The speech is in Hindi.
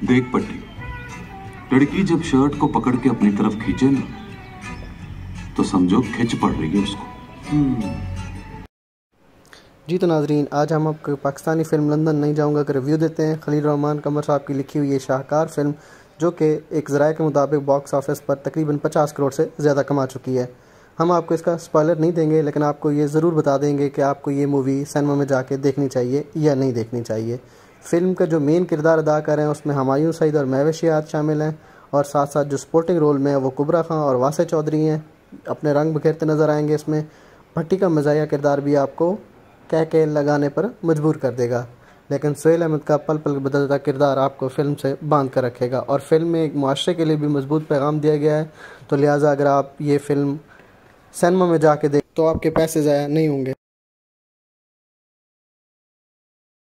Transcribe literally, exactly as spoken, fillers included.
देख पट्टी, लड़की जब शर्ट को पकड़ के अपनी तरफ खींचे ना, तो समझो खिंच पड़ रही है उसको। जी तो नाजरीन, आज हम आपको पाकिस्तानी फ़िल्म लंदन नहीं जाऊंगा का रिव्यू देते हैं। खलील रहमान कमर साहब की लिखी हुई ये शाहकार फ़िल्म, जो कि एक ज़राए के मुताबिक बॉक्स ऑफिस पर तकरीबन पचास करोड़ से ज़्यादा कमा चुकी है। हम आपको इसका स्पॉइलर नहीं देंगे, लेकिन आपको ये ज़रूर बता देंगे कि आपको ये मूवी सिनेमा में जाके देखनी चाहिए या नहीं देखनी चाहिए। फ़िल्म का जो मेन किरदार अदा कर रहे हैं उसमें हुमायूं सईद और महविश याद शामिल हैं, और साथ साथ जो सपोर्टिंग रोल में है वो कुबरा खां और वासे चौधरी हैं, अपने रंग बिखेरते नज़र आएंगे। इसमें भट्टी का मज़ाहिया किरदार भी आपको कह के लगाने पर मजबूर कर देगा, लेकिन सुहेल अहमद का पल पल बदलता किरदार आपको फ़िल्म से बांध कर रखेगा। और फिल्म में एक मुआशरे के लिए भी मजबूत पैगाम दिया गया है, तो लिहाजा अगर आप ये फ़िल्म सिनेमा में जाके देख तो आपके पैसे ज़ाया नहीं होंगे।